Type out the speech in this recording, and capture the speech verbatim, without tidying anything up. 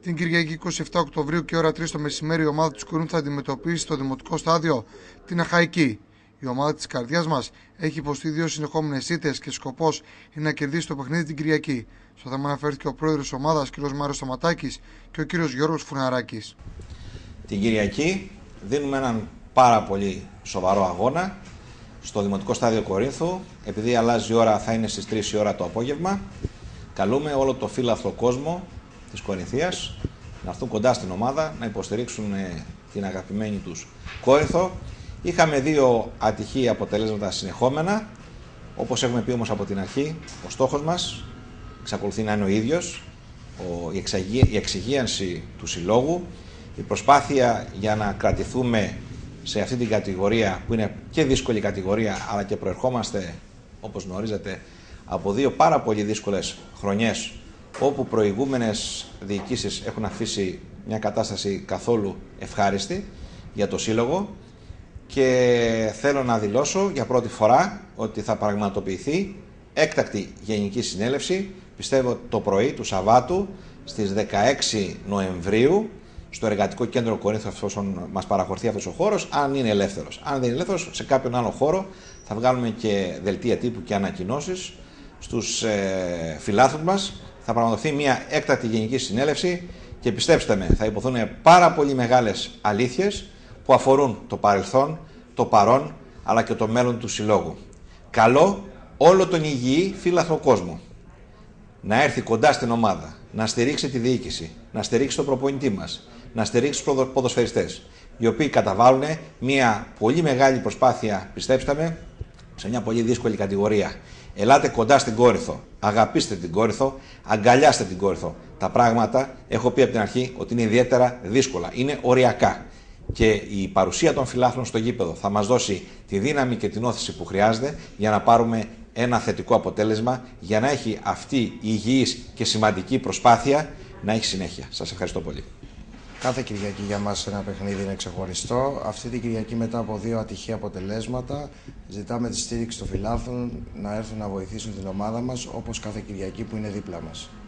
Την Κυριακή είκοσι επτά Οκτωβρίου και ώρα τρεις το μεσημέρι η ομάδα του Κορίνθου θα αντιμετωπίσει στο Δημοτικό Στάδιο την Αχαϊκή. Η ομάδα της καρδιάς μας έχει υποστεί δύο συνεχόμενες ήττες και σκοπός είναι να κερδίσει το παιχνίδι την Κυριακή. Στο θέμα αναφέρθηκε ο πρόεδρος της ομάδας, κ. Μάριος Σταματάκης, και ο κ. Γιώργος Φουναράκης. Την Κυριακή δίνουμε έναν πάρα πολύ σοβαρό αγώνα στο Δημοτικό Στάδιο Κορίνθου. Επειδή αλλάζει η ώρα, θα είναι στις τρεις η ώρα το απόγευμα. Καλούμε όλο το φύλαθλο κόσμο της Κορινθίας να έρθουν κοντά στην ομάδα, να υποστηρίξουν την αγαπημένη τους Κόρινθο. Είχαμε δύο ατυχή αποτελέσματα συνεχόμενα. Όπως έχουμε πει όμως από την αρχή, ο στόχος μας εξακολουθεί να είναι ο ίδιος, η, εξαγή, η εξυγίανση του συλλόγου, η προσπάθεια για να κρατηθούμε σε αυτή την κατηγορία που είναι και δύσκολη κατηγορία, αλλά και προερχόμαστε, όπως γνωρίζετε, από δύο πάρα πολύ δύσκολες χρονιές, όπου προηγούμενες διοικήσεις έχουν αφήσει μια κατάσταση καθόλου ευχάριστη για το σύλλογο, και θέλω να δηλώσω για πρώτη φορά ότι θα πραγματοποιηθεί έκτακτη γενική συνέλευση, πιστεύω το πρωί του Σαββάτου στις δεκαέξι Νοεμβρίου, στο Εργατικό Κέντρο Κορίνθου, εφόσον μας παραχωρηθεί αυτός ο χώρος, αν είναι ελεύθερος. Αν δεν είναι ελεύθερος, σε κάποιον άλλο χώρο θα βγάλουμε και δελτία τύπου και ανακοινώσεις στους ε, φιλάθλους μας. Θα πραγματοποιηθεί μια έκτακτη γενική συνέλευση και πιστέψτε με, θα υποθούν πάρα πολύ μεγάλες αλήθειες που αφορούν το παρελθόν, το παρόν, αλλά και το μέλλον του συλλόγου. Καλώ όλο τον υγιή φύλαθλο κόσμο να έρθει κοντά στην ομάδα, να στηρίξει τη διοίκηση, να στηρίξει τον προπονητή μας, να στηρίξει τους ποδοσφαιριστές, οι οποίοι καταβάλουν μια πολύ μεγάλη προσπάθεια, πιστέψτε με, σε μια πολύ δύσκολη κατηγορία. Ελάτε κοντά στην Κόρινθο, αγαπήστε την Κόρινθο, αγκαλιάστε την Κόρινθο. Τα πράγματα, έχω πει από την αρχή, ότι είναι ιδιαίτερα δύσκολα, είναι οριακά. Και η παρουσία των φιλάθλων στο γήπεδο θα μας δώσει τη δύναμη και την όθηση που χρειάζεται για να πάρουμε ένα θετικό αποτέλεσμα, για να έχει αυτή η υγιής και σημαντική προσπάθεια να έχει συνέχεια. Σας ευχαριστώ πολύ. Κάθε Κυριακή για μας ένα παιχνίδι είναι ξεχωριστό. Αυτή την Κυριακή, μετά από δύο ατυχή αποτελέσματα, ζητάμε τη στήριξη των φιλάθλων να έρθουν να βοηθήσουν την ομάδα μας, όπως κάθε Κυριακή που είναι δίπλα μας.